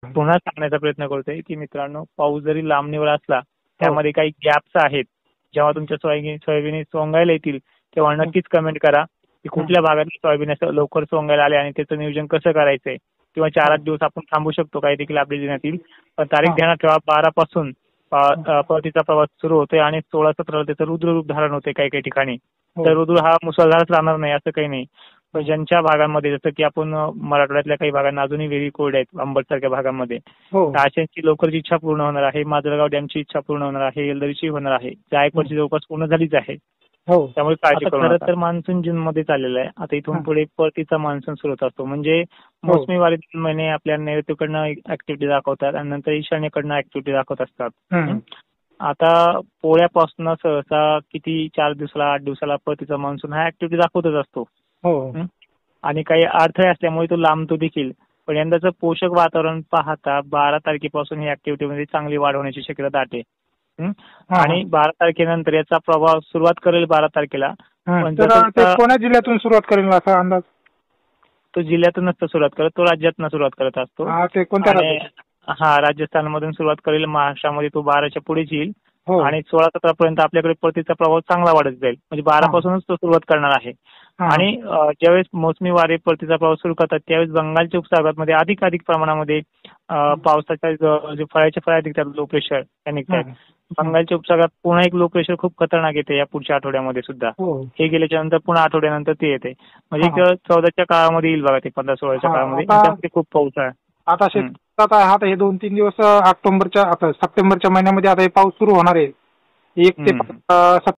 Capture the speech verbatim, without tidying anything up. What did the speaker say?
पुन्हा सांगण्याचा प्रयत्न करतोय की मित्रांनो, पाऊस जरी लांबणीवर असला त्यामध्ये काही गॅप्स आहेत. जेव्हा तुमच्या सोयाबीन सोयाबीन सोंगायला येतील तेव्हा नक्कीच कमेंट करा की कुठल्या भागात सोयाबीन असं लवकर सोंगायला आले आणि त्याचं नियोजन कसं करायचंय. किंवा चार आठ दिवस आपण थांबू शकतो काही देखील अपडेट देण्यात येईल. पण तारीख ध्यानात ठेवा, बारा पासून परतीचा प्रवास सुरू होतोय आणि सोळा सतरा त्याचं रुद्र रूप धारण होते काही काही ठिकाणी. तर रुद्र हा मुसळधारच राहणार नाही असं काही नाही. पण ज्यांच्या भागांमध्ये जसं की आपण मराठवाड्यातल्या काही भागांना अजूनही विहिरी कोरड्या आहेत अंबड सारख्या भागामध्ये, तर अशांची लवकरची इच्छा पूर्ण होणार आहे. माजलगाव डॅमची इच्छा पूर्ण होणार आहे. येलदरीची होणार आहे. जायकवाडची जवळपास पूर्ण झालीच आहे. त्यामुळे काळजी करू नका. खरं तर मान्सून जून मध्ये चाललेला आहे. आता इथून पुढे परतीचा मान्सून सुरू होत असतो. म्हणजे मोसमी वारे तीन महिने आपल्या नैऋत्यकडनं ऍक्टिव्हिटी दाखवतात आणि नंतर ईशान्येकडनं ऍक्टिव्हिटी दाखवत असतात. आता पोळ्यापासून सहसा किती चार दिवसाला आठ दिवसाला परतीचा मान्सून हा ऍक्टिव्हिटी दाखवतच असतो. आणि काही अडथळे असल्यामुळे तो लांबतो देखील. पण यंदाचं पोषक वातावरण पाहता बारा तारखेपासून ही ऍक्टिव्हिटी मध्ये चांगली वाढ होण्याची शक्यता दाट आहे. आणि बारा तारखेनंतर याचा प्रभाव सुरुवात करेल बारा तारखेला. पण कोणत्या जिल्ह्यातून सुरुवात करेल असा अंदाज? तो जिल्ह्यातून नसतो सुरुवात करत, तो राज्यातून सुरुवात करत असतो. हा, राजस्थानमधून सुरुवात करेल. महाराष्ट्रामध्ये तो बाराच्या पुढेच येईल आणि सोळा सतरा पर्यंत आपल्याकडे परतीचा प्रभाव चांगला वाढत जाईल. म्हणजे बारा पासूनच तो सुरुवात करणार आहे. आणि ज्यावेळेस मोसमी वारे परतीचा प्रवास सुरू करतात त्यावेळेस बंगालच्या उपसागरामध्ये अधिक अधिक प्रमाणामध्ये पावसाच्या जे फळाच्या फळ्या निघतात लो प्रेशर त्या निघतात. बंगालच्या उपसागरात पुन्हा एक लो प्रेशर खूप खतरनाक येते या पुढच्या आठवड्यामध्ये सुद्धा. हे गेल्याच्या नंतर पुन्हा आठवड्यानंतर ते येते. म्हणजे चौदाच्या काळामध्ये येईल बघा ते पंधरा सोळाच्या काळामध्ये. त्यामध्ये खूप पाऊस आहे. आता शेतात आता हे दोन तीन दिवस ऑक्टोबरच्या आता सप्टेंबरच्या महिन्यामध्ये आता हे पाऊस सुरू होणार आहे. एक ते